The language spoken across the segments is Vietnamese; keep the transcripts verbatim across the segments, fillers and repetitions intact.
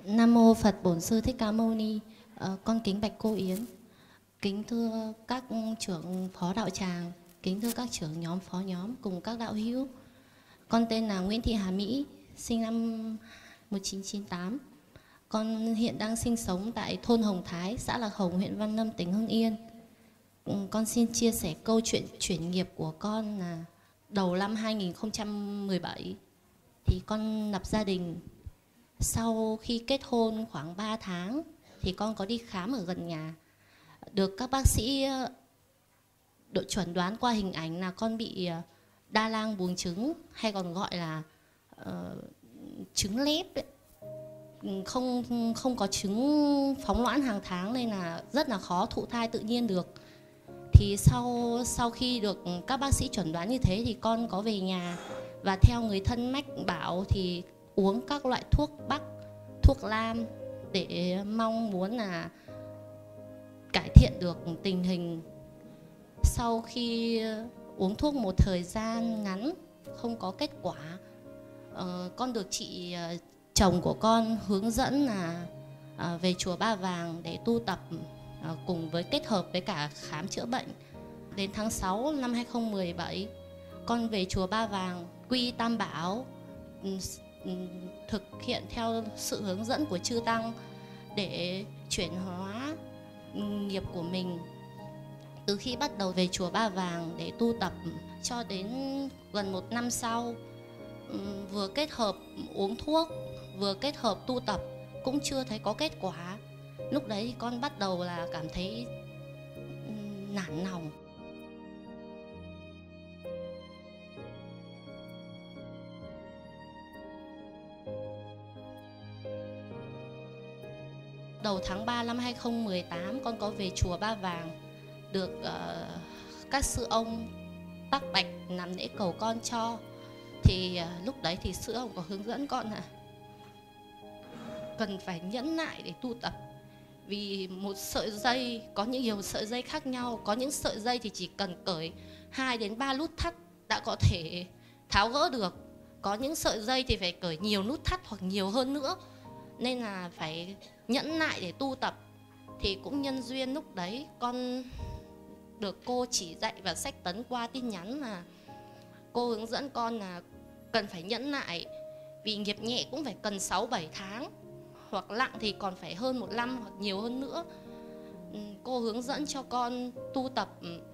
Nam mô Phật Bổn Sư Thích Ca Mâu Ni. Ờ, con kính bạch cô Yến, kính thưa các trưởng phó đạo tràng, kính thưa các trưởng nhóm phó nhóm cùng các đạo hữu. Con tên là Nguyễn Thị Hà Mỹ, sinh năm một nghìn chín trăm chín mươi tám. Con hiện đang sinh sống tại thôn Hồng Thái, xã Lạc Hồng, huyện Văn Lâm, tỉnh Hưng Yên. Con xin chia sẻ câu chuyện chuyển nghiệp của con là đầu năm hai nghìn không trăm mười bảy thì con lập gia đình. Sau khi kết hôn khoảng ba tháng thì con có đi khám ở gần nhà, được các bác sĩ đội chuẩn đoán qua hình ảnh là con bị đa lang buồng trứng, hay còn gọi là uh, trứng lép ấy. Không, không có trứng phóng loãng hàng tháng nên là rất là khó thụ thai tự nhiên được. Thì sau, sau khi được các bác sĩ chuẩn đoán như thế thì con có về nhà và theo người thân mách bảo thì uống các loại thuốc bắc, thuốc nam để mong muốn là cải thiện được tình hình. Sau khi uống thuốc một thời gian ngắn không có kết quả, uh, con được chị uh, chồng của con hướng dẫn là uh, về chùa Ba Vàng để tu tập, uh, cùng với kết hợp với cả khám chữa bệnh. Đến tháng sáu năm hai nghìn không trăm mười bảy, con về chùa Ba Vàng quy Tam Bảo, thực hiện theo sự hướng dẫn của chư tăng để chuyển hóa nghiệp của mình. Từ khi bắt đầu về chùa Ba Vàng để tu tập cho đến gần một năm sau, vừa kết hợp uống thuốc vừa kết hợp tu tập cũng chưa thấy có kết quả. Lúc đấy thì con bắt đầu là cảm thấy nản lòng. Đầu tháng ba năm hai nghìn không trăm mười tám, con có về chùa Ba Vàng, được uh, các sư ông Tắc Bạch làm lễ cầu con cho. Thì uh, lúc đấy thì sư ông có hướng dẫn con là cần phải nhẫn nại để tu tập. Vì một sợi dây có những nhiều sợi dây khác nhau, có những sợi dây thì chỉ cần cởi hai đến ba nút thắt đã có thể tháo gỡ được. Có những sợi dây thì phải cởi nhiều nút thắt hoặc nhiều hơn nữa. Nên là phải nhẫn nại để tu tập. Thì cũng nhân duyên lúc đấy con được cô chỉ dạy và sách tấn qua tin nhắn là cô hướng dẫn con là cần phải nhẫn nại. Vì nghiệp nhẹ cũng phải cần sáu bảy tháng, hoặc nặng thì còn phải hơn một năm hoặc nhiều hơn nữa. Cô hướng dẫn cho con tu tập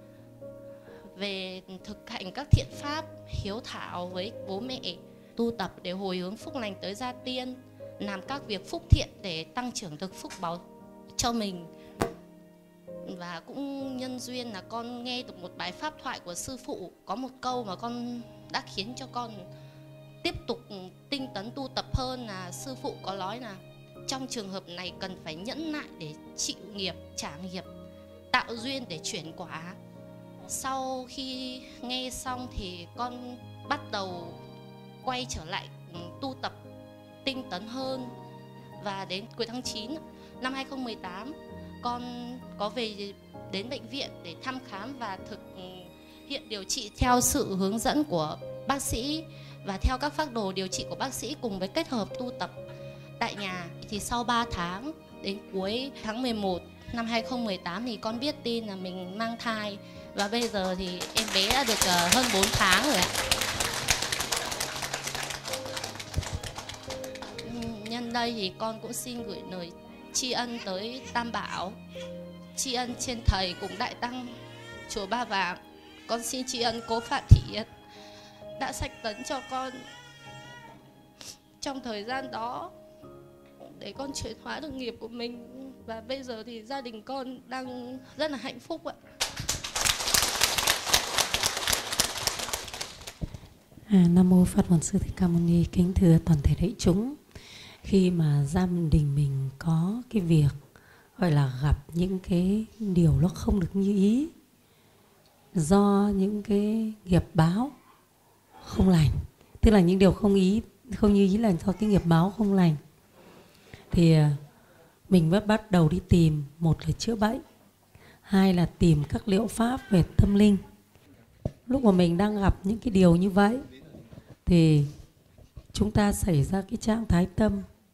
về thực hành các thiện pháp, hiếu thảo với bố mẹ, tu tập để hồi hướng phúc lành tới gia tiên, làm các việc phúc thiện để tăng trưởng được phúc báu cho mình. Và cũng nhân duyên là con nghe được một bài pháp thoại của sư phụ, có một câu mà con đã khiến cho con tiếp tục tinh tấn tu tập hơn, là sư phụ có nói là trong trường hợp này cần phải nhẫn nại để chịu nghiệp, trả nghiệp, tạo duyên để chuyển quả. Sau khi nghe xong thì con bắt đầu quay trở lại tu tập tinh tấn hơn. Và đến cuối tháng chín năm hai nghìn không trăm mười tám, con có về đến bệnh viện để thăm khám và thực hiện điều trị theo sự hướng dẫn của bác sĩ và theo các phác đồ điều trị của bác sĩ, cùng với kết hợp tu tập tại nhà. Thì sau ba tháng, đến cuối tháng mười một năm hai nghìn không trăm mười tám thì con biết tin là mình mang thai. Và bây giờ thì em bé đã được uh, hơn bốn tháng rồi ạ. Nhân đây thì con cũng xin gửi lời tri ân tới Tam Bảo, tri ân trên thầy cùng đại tăng chùa Ba Vàng. Con xin tri ân cô Phạm Thị Yến đã sách tấn cho con trong thời gian đó để con chuyển hóa được nghiệp của mình. Và bây giờ thì gia đình con đang rất là hạnh phúc ạ. À, Nam mô Phật Bổn Sư Thích Ca Mâu Ni. Kính thưa toàn thể đại chúng, khi mà gia đình mình có cái việc gọi là gặp những cái điều nó không được như ý, do những cái nghiệp báo không lành, tức là những điều không ý không như ý là do cái nghiệp báo không lành, thì mình mới bắt đầu đi tìm, một là chữa bệnh, hai là tìm các liệu pháp về tâm linh. Lúc mà mình đang gặp những cái điều như vậy thì chúng ta xảy ra cái trạng thái tâm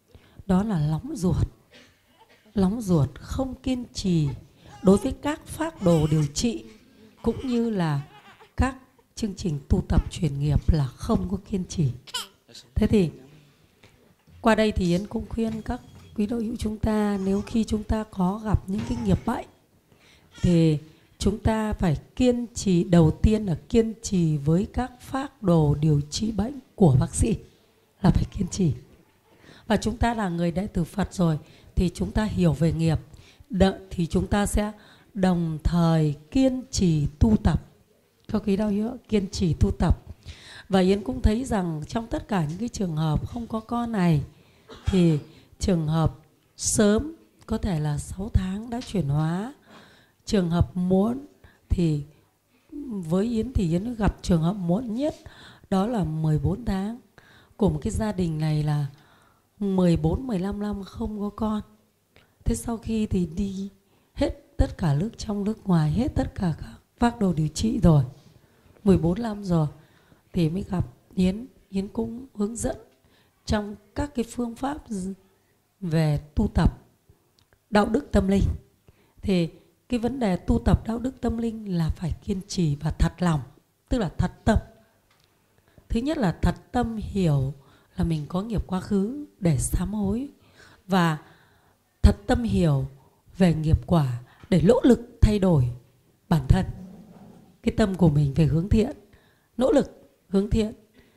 đó là nóng ruột. Nóng ruột, không kiên trì đối với các phác đồ điều trị cũng như là các chương trình tu tập chuyển nghiệp là không có kiên trì. Thế thì qua đây thì Yến cũng khuyên các quý đạo hữu chúng ta, nếu khi chúng ta có gặp những cái nghiệp bệnh thì chúng ta phải kiên trì, đầu tiên là kiên trì với các phác đồ điều trị bệnh của bác sĩ, là phải kiên trì. Và chúng ta là người đệ tử Phật rồi thì chúng ta hiểu về nghiệp, đợi thì chúng ta sẽ đồng thời kiên trì tu tập. Các quý đạo hữu kiên trì tu tập. Và Yến cũng thấy rằng trong tất cả những cái trường hợp không có con này thì trường hợp sớm có thể là sáu tháng đã chuyển hóa. Trường hợp muộn thì với Yến thì Yến gặp trường hợp muộn nhất đó là mười bốn tháng. Của một cái gia đình này là mười bốn mười lăm năm không có con. Thế sau khi thì đi hết tất cả nước trong nước ngoài, hết tất cả các phác đồ điều trị rồi, mười bốn năm rồi, thì mới gặp Yến. Yến cũng hướng dẫn trong các cái phương pháp về tu tập đạo đức tâm linh. Thì cái vấn đề tu tập đạo đức tâm linh là phải kiên trì và thật lòng, tức là thật tâm. Thứ nhất là thật tâm hiểu là mình có nghiệp quá khứ để sám hối, và thật tâm hiểu về nghiệp quả để nỗ lực thay đổi bản thân. Cái tâm của mình về hướng thiện, nỗ lực hướng thiện.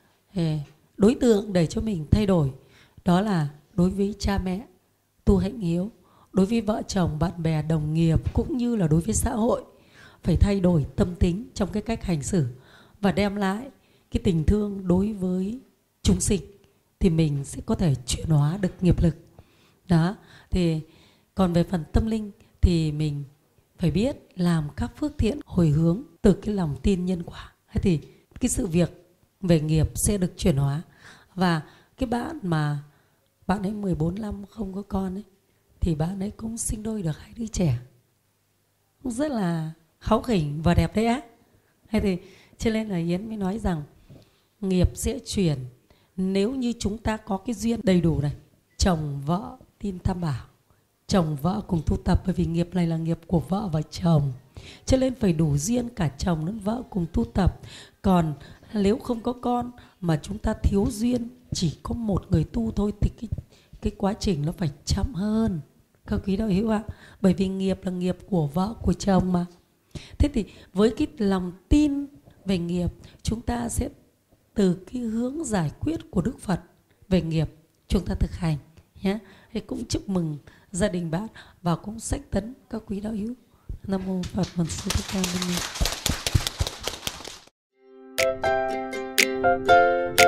Đối tượng để cho mình thay đổi đó là đối với cha mẹ tu hạnh hiếu, đối với vợ chồng, bạn bè, đồng nghiệp cũng như là đối với xã hội. Phải thay đổi tâm tính trong cái cách hành xử và đem lại cái tình thương đối với chúng sinh thì mình sẽ có thể chuyển hóa được nghiệp lực. Đó, thì còn về phần tâm linh thì mình phải biết làm các phước thiện hồi hướng từ cái lòng tin nhân quả. Thế thì cái sự việc về nghiệp sẽ được chuyển hóa. Và cái bạn mà bạn ấy mười bốn năm không có con ấy, thì bạn ấy cũng sinh đôi được hai đứa trẻ, cũng rất là kháu khỉnh và đẹp đẽ. Thế thì cho nên là Yến mới nói rằng nghiệp sẽ chuyển nếu như chúng ta có cái duyên đầy đủ này, chồng vợ tin tam bảo, chồng vợ cùng tu tập, bởi vì nghiệp này là nghiệp của vợ và chồng, cho nên phải đủ duyên cả chồng lẫn vợ cùng tu tập. Còn nếu không có con mà chúng ta thiếu duyên, chỉ có một người tu thôi thì cái, cái quá trình nó phải chậm hơn, các quý đạo hữu ạ. Bởi vì nghiệp là nghiệp của vợ, của chồng mà. Thế thì với cái lòng tin về nghiệp, chúng ta sẽ từ cái hướng giải quyết của Đức Phật về nghiệp chúng ta thực hành nhé. Thì cũng chúc mừng gia đình bạn và cũng sách tấn các quý đạo hữu. Nam mô Phật Bổn Sư Thích Ca Mâu Ni.